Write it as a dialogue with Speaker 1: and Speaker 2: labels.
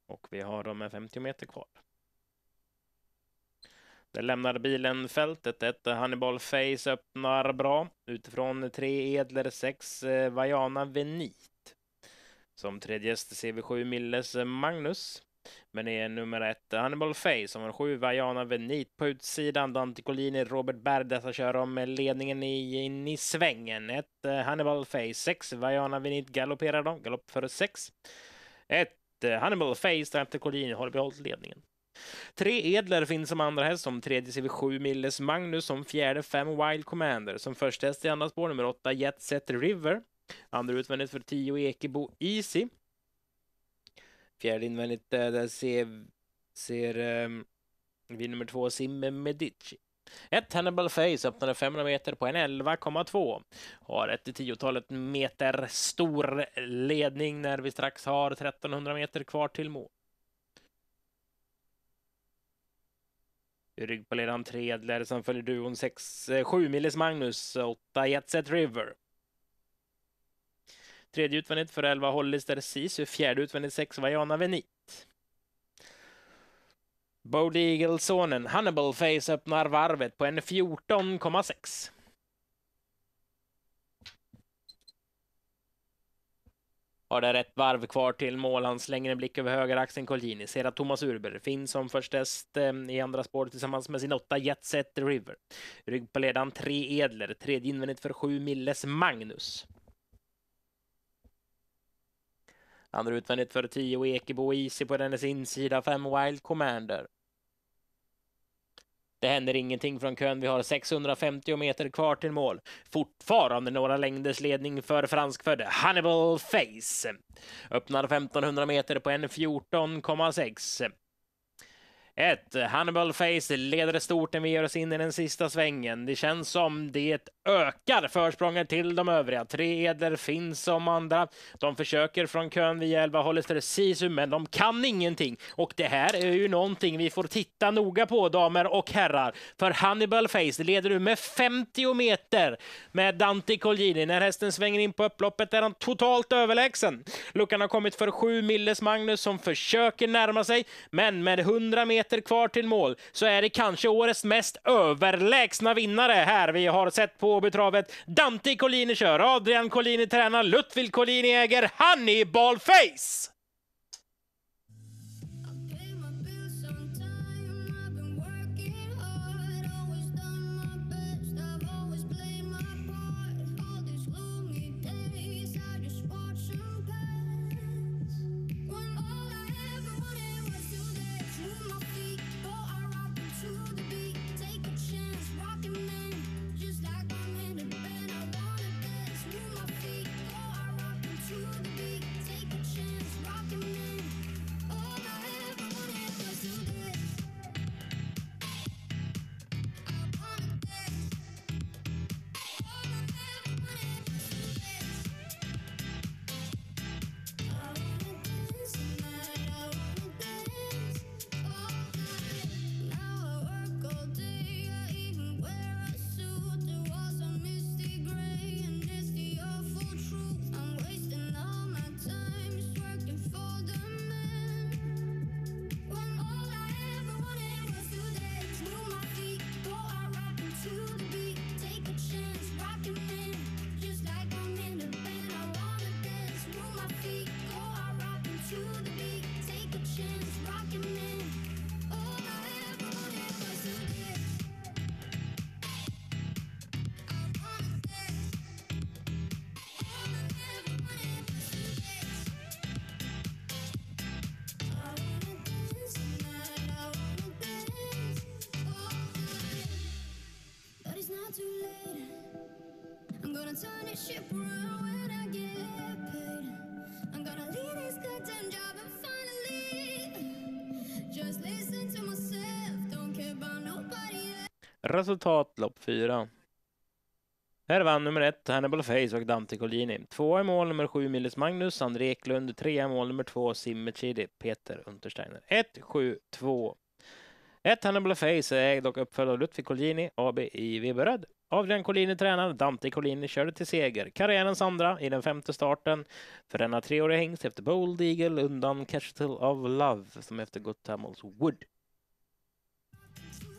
Speaker 1: Och vi har dem med 50 meter kvar. Där lämnar bilen fältet. Ett Hannibal Face öppnar bra. Utifrån 3 Edler, 6 Vajana Venit. Som tredje CV7 Milles Magnus. Men är nummer 1 Hannibal Face som har 7 Vajana Venit på utsidan. Dante Collini, Robert Berg, dessa kör om ledningen in i svängen. 1 Hannibal Face, 6 Vajana Venit galopperar de. Galopp för 6. 1 Hannibal Face, Dante Collini har behållit ledningen. 3 Edler finns som andra häst, som tredje CV7 Milles Magnus, som fjärde 5 Wild Commander, som första häst i andra spår nummer 8 Jet Set River, andra utvändigt för 10 Ekebo Easy, fjärde invändigt där ser vi nummer 2 Simme Medici. 1 Hannibal Face öppnade 500 meter på en 11,2. Har ett 10-talet meter stor ledning när vi strax har 1300 meter kvar till mål. I rygg på ledaren 3 Edler som följer duon 7 Milles Magnus, 8 Jet Set River. Tredje utvändigt för 11 Hollister Sisu, fjärde utvändigt 6 Vajana Venit. Bode Eaglesonen Hannibal Face öppnar varvet på en 14,6. Har där ett varv kvar till mål. Han slänger en blick över höger axeln Collini. Ser att Thomas Urber finns som första häst i andra spåret tillsammans med sin 8 Jet Set River. Rygg på ledaren 3 Edler. Tredje invändigt för 7 Milles Magnus. Andra utvändigt för 10 Ekebo Easy på dennes insida 5 Wild Commander. Det händer ingenting från kön. Vi har 650 meter kvar till mål. Fortfarande några längders ledning för franskfödde Hannibal Face. Öppnar 1500 meter på en 14,6. 1 Hannibal Face leder stort när vi gör oss in i den sista svängen. Det känns som det ökar försprånget till de övriga. 3 Edler finns som andra. De försöker från kön via 11 Hollister Sisu, men de kan ingenting. Och det här är ju någonting vi får titta noga på, damer och herrar. För Hannibal Face leder nu med 50 meter med Dante Collini. När hästen svänger in på upploppet är han totalt överlägsen. Luckan har kommit för 7 Milles Magnus som försöker närma sig, men med 100 meter kvar till mål så är det kanske årets mest överlägsna vinnare här vi har sett på betravet. Dante Collini kör, Adrian Collini tränar, Ludvig Collini äger, Hannibal Face! Resultat lopp 4. Här vann nummer 1 Hannibal Face och Dante Collini. 2 i mål nummer 7 Milles Magnus, André Eklund. 3 i mål nummer 2 Simme Chidi, Peter Untersteiner. 1-7-2. Ett Hannibal Face är ägd och uppföljd av Ludvig Collini AB i Veberöd. Adrian Collini tränare, Dante Collini körde till seger. Karriärens andra i den 5:e starten för denna 3-åriga hingst efter Bold Eagle undan Casual of Love som efter gått Tamils Wood.